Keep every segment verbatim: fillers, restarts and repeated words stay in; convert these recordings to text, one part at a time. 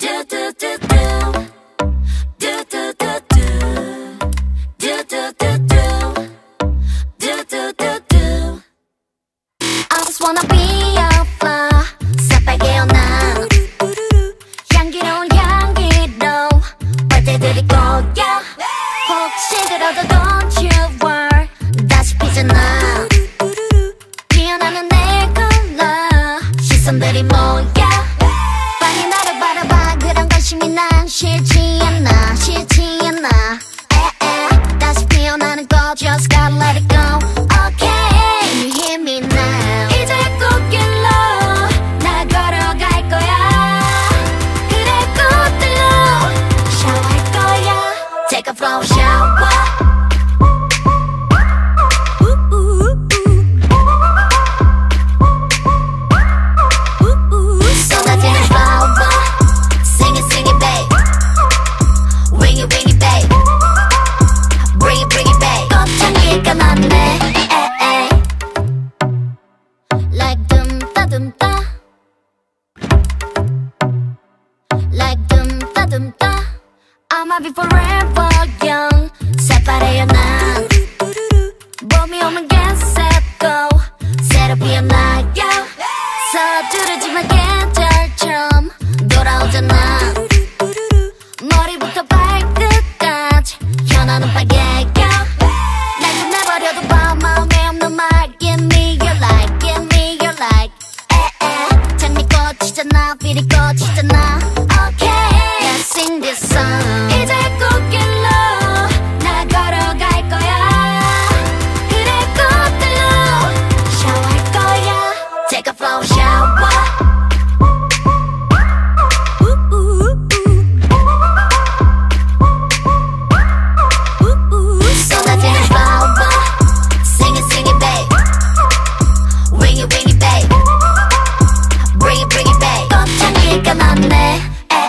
just wanna be a flower 새빨개 난 향기로운 향기로 빨대들이 거야 혹시 들어도 don't you worry 다시 피잖아 피어나는 내 컬러 시선들이 모여 빨리 나를 바라봐 그런 관심이 난 싫지 않아 싫지 않아 에에 다시 피어나는 거 just gotta let it go okay can you hear me now 이제 꽃길로 나 걸어갈 거야 그래 꽃들로 샤워할 거야 take a flow shower Like dum da dum da, I'ma be forever young. 새파래요 난. 봄이 오면 get set go. 새로 피어나요. 서두르지만 계절처럼 돌아오잖아. 머리부터 발끝까지 현아는 빨개요. 날 끝내버려도 봐 마음에 없는 말. Give me your like, give me your like. 에에 장미꽃이잖아, 비리꽃이잖아. Sing this song 이제 꽃길로 나 걸어갈 거야 그래 꽃들로 샤워할 거야 Take a flow shower 쏟아지는 flower Sing it, sing it, babe Wing it, wing it, babe Bring it, bring it, babe 꽃향기가 났네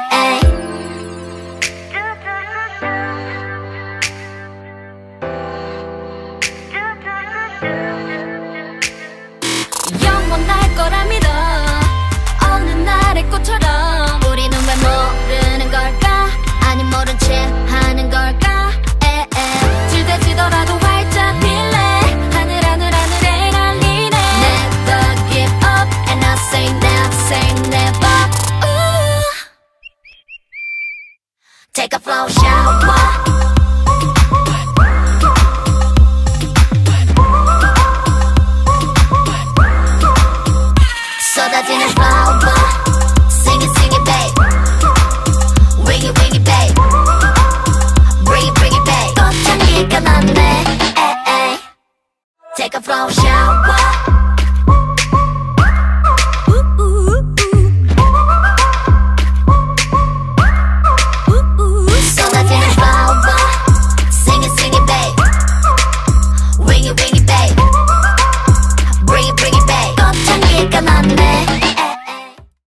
영원할 거라 믿어 어느 날의 꽃처럼 우리는 왜 모르는 걸까 아니 모른 채 하는 걸까 에에 질대지더라도 활짝 필래 하늘 하늘 하늘에 날리네 Never give up and I say never say never Ooh. Take a flow shower 쏟아지는 flower Sing it, sing it, babe Wing it, wing it, babe Bring it, bring it, babe 꽃향기가 났네 에에 Take a flow shower